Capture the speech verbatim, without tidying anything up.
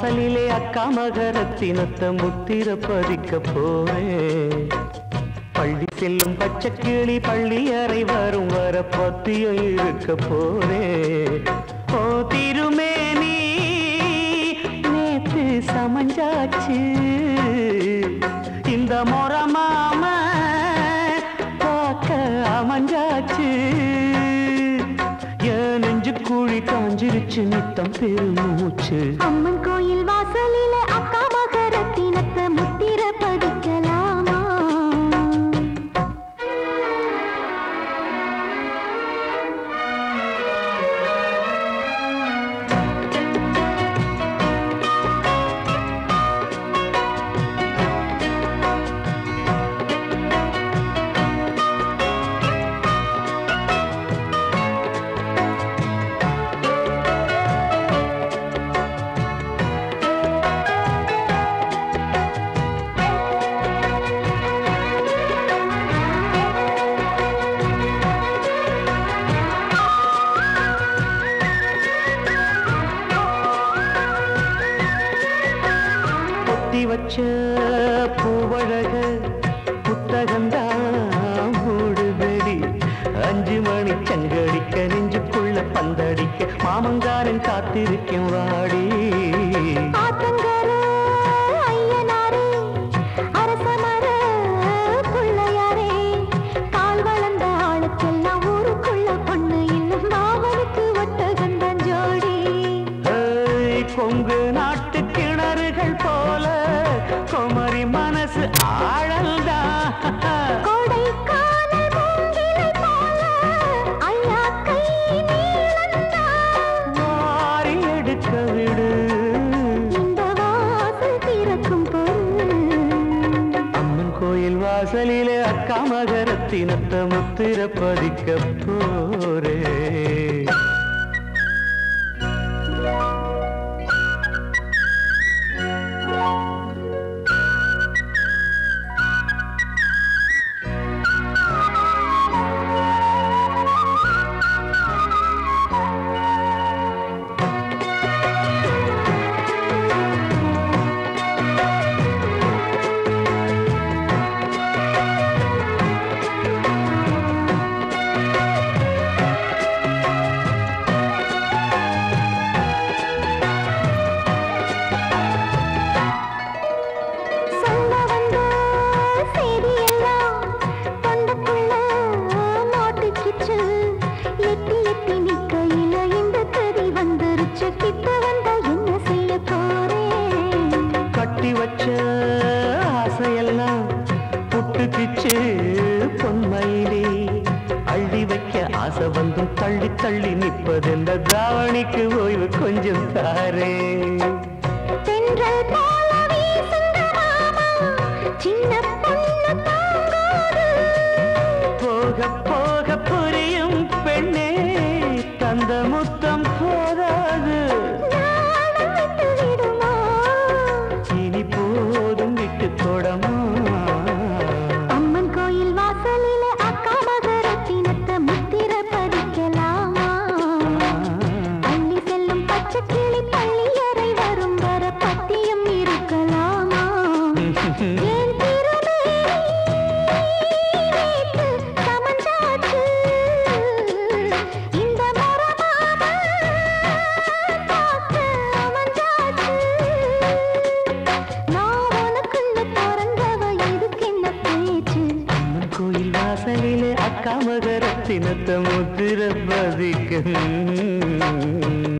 வாசலிலே அக்கா மகரத்தினத்தை முத்திர பதிக்க போறேன். பள்ளி செல்லும் பச்சை கிளி பள்ளி அறை வரும் வர பத்தியம் இருக்க போறேன். ஓ திருமேனி நேத்து சமஞ்சாச்சு, இந்த முறை மாம பார்க்க அமைஞ்சாச்சு. என் நெஞ்சு கூழி காஞ்சிருச்சு நித்தம் பெருமூச்சு. அம்மன் கோயில் வாசலில அக்கா மகரத்தினத்தை முத்திர பதிக்கலாமா? வச்ச பூவழக புத்தகந்தான் மூடுதடி. அஞ்சு மணி சங்கடிக்க நெஞ்சுக்குள்ள பந்தடிக்க மாமங்காரன் காத்திருக்கும் வாடி. கொங்கு நாட்டு கிணறுகள் போல குமரி மனசு ஆழல்தான். மாறி எடுக்க விடு இந்த வாசல் திறக்கும் பொருள். அம்மன் கோயில் வாசலிலே அக்கா மகரத்தினத்தை முத்திர பதிக்க போரே. கட்டி வச்ச ஆசையெல்லாம் புட்டுக்கிச்சு பொன்மயிலே. அள்ளி வைக்க ஆசை வந்தும் தள்ளி தள்ளி நிற்பதெந்த தாவணிக்கு ஓய்வு கொஞ்சம் தாரே. போக போக புரியும் பெண்ணே தந்த முத்தம் போதாது. இனி போதும் விட்டு தொடமா. அம்மன் கோயில் வாசலில அக்கா மகரத்தினத்தை முத்திர பதிக்கலாமா? அள்ளி செல்லும் பச்சை கிளி பள்ளி அறை வரும் வர பத்தியம் இருக்கலாமா? வாசலிலே அக்கா மகரத்தினத்தை முத்திர பதிக்க